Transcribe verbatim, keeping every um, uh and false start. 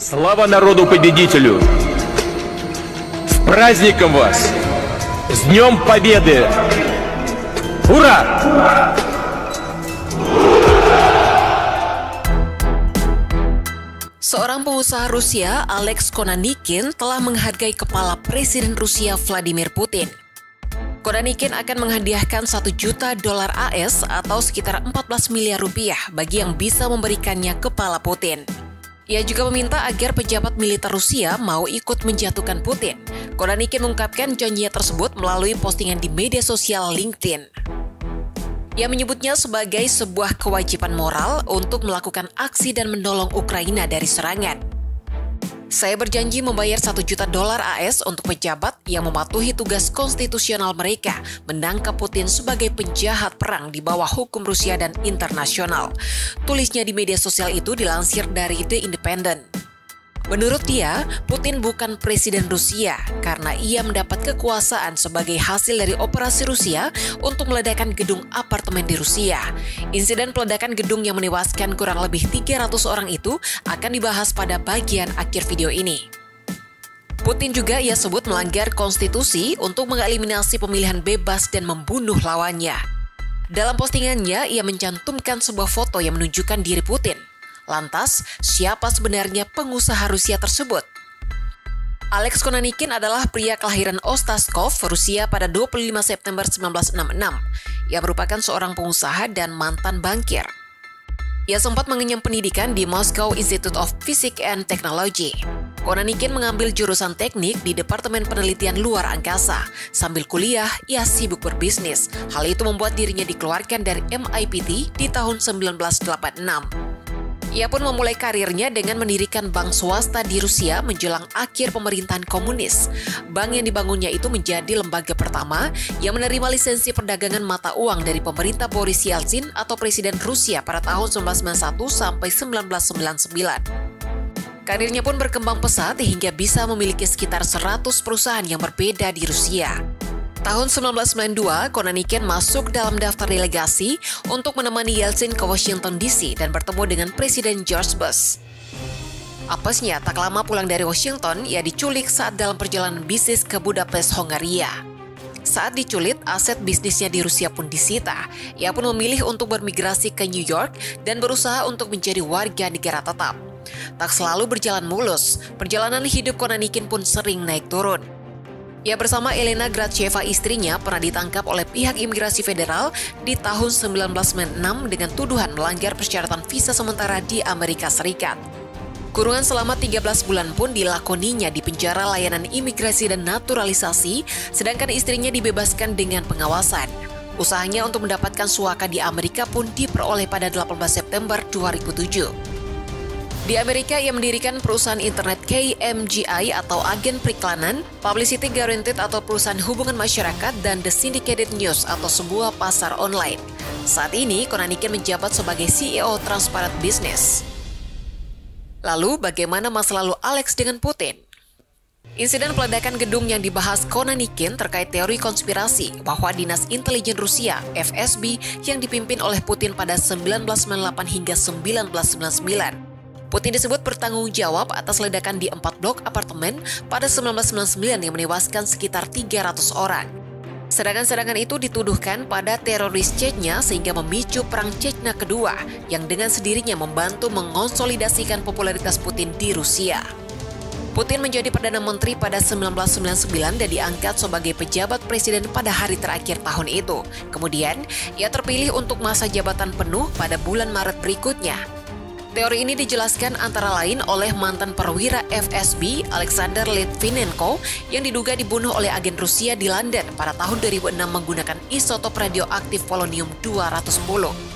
Слава народу-победителю! С праздником вас! С Днем Победы! Ура! Seorang pengusaha Rusia, Alex Konanikin, telah menghargai kepala Presiden Rusia Vladimir Putin. Konanikin akan menghadiahkan satu juta dolar A S atau sekitar empat belas miliar rupiah bagi yang bisa memberikannya kepala Putin. Ia juga meminta agar pejabat militer Rusia mau ikut menjatuhkan Putin. Konanikin mengungkapkan janjinya tersebut melalui postingan di media sosial LinkedIn. Ia menyebutnya sebagai sebuah kewajiban moral untuk melakukan aksi dan menolong Ukraina dari serangan. Saya berjanji membayar satu juta dolar A S untuk pejabat yang mematuhi tugas konstitusional mereka menangkap Putin sebagai penjahat perang di bawah hukum Rusia dan internasional. Tulisnya di media sosial itu dilansir dari The Independent. Menurut dia, Putin bukan presiden Rusia karena ia mendapat kekuasaan sebagai hasil dari operasi Rusia untuk meledakkan gedung apartemen di Rusia. Insiden peledakan gedung yang menewaskan kurang lebih tiga ratus orang itu akan dibahas pada bagian akhir video ini. Putin juga ia sebut melanggar konstitusi untuk mengeliminasi pemilihan bebas dan membunuh lawannya. Dalam postingannya, ia mencantumkan sebuah foto yang menunjukkan diri Putin. Lantas, siapa sebenarnya pengusaha Rusia tersebut? Alex Konanikin adalah pria kelahiran Ostaskov, Rusia pada dua puluh lima September seribu sembilan ratus enam puluh enam. Ia merupakan seorang pengusaha dan mantan bankir. Ia sempat mengenyam pendidikan di Moscow Institute of Physics and Technology. Konanikin mengambil jurusan teknik di Departemen Penelitian Luar Angkasa. Sambil kuliah, ia sibuk berbisnis. Hal itu membuat dirinya dikeluarkan dari M I P T di tahun seribu sembilan ratus delapan puluh enam. Ia pun memulai karirnya dengan mendirikan bank swasta di Rusia menjelang akhir pemerintahan komunis. Bank yang dibangunnya itu menjadi lembaga pertama yang menerima lisensi perdagangan mata uang dari pemerintah Boris Yeltsin atau Presiden Rusia pada tahun seribu sembilan ratus sembilan puluh satu sampai seribu sembilan ratus sembilan puluh sembilan. Karirnya pun berkembang pesat hingga bisa memiliki sekitar seratus perusahaan yang berbeda di Rusia. Tahun seribu sembilan ratus sembilan puluh dua, Konanikin masuk dalam daftar delegasi untuk menemani Yeltsin ke Washington D C dan bertemu dengan Presiden George Bush. Apesnya, tak lama pulang dari Washington, ia diculik saat dalam perjalanan bisnis ke Budapest, Hongaria. Saat diculik, aset bisnisnya di Rusia pun disita. Ia pun memilih untuk bermigrasi ke New York dan berusaha untuk menjadi warga negara tetap. Tak selalu berjalan mulus, perjalanan hidup Konanikin pun sering naik turun. Ia bersama Elena Gracheva istrinya pernah ditangkap oleh pihak imigrasi federal di tahun seribu sembilan ratus sembilan puluh enam dengan tuduhan melanggar persyaratan visa sementara di Amerika Serikat. Kurungan selama tiga belas bulan pun dilakoninya di penjara layanan imigrasi dan naturalisasi, sedangkan istrinya dibebaskan dengan pengawasan. Usahanya untuk mendapatkan suaka di Amerika pun diperoleh pada delapan belas September dua ribu tujuh. Di Amerika, ia mendirikan perusahaan internet K M G I atau agen periklanan, Publicity Guaranteed atau perusahaan hubungan masyarakat, dan The Syndicated News atau sebuah pasar online. Saat ini, Konanikin menjabat sebagai C E O Transparent Business. Lalu, bagaimana masa lalu Alex dengan Putin? Insiden peledakan gedung yang dibahas Konanikin terkait teori konspirasi bahwa Dinas Intelijen Rusia, F S B, yang dipimpin oleh Putin pada seribu sembilan ratus sembilan puluh delapan hingga seribu sembilan ratus sembilan puluh sembilan. Putin disebut bertanggung jawab atas ledakan di empat blok apartemen pada seribu sembilan ratus sembilan puluh sembilan yang menewaskan sekitar tiga ratus orang. Serangan-serangan itu dituduhkan pada teroris Chechnya sehingga memicu Perang Chechnya kedua yang dengan sendirinya membantu mengonsolidasikan popularitas Putin di Rusia. Putin menjadi Perdana Menteri pada seribu sembilan ratus sembilan puluh sembilan dan diangkat sebagai pejabat presiden pada hari terakhir tahun itu. Kemudian, ia terpilih untuk masa jabatan penuh pada bulan Maret berikutnya. Teori ini dijelaskan antara lain oleh mantan perwira F S B Alexander Litvinenko yang diduga dibunuh oleh agen Rusia di London pada tahun dua ribu enam menggunakan isotop radioaktif polonium dua ratus sepuluh.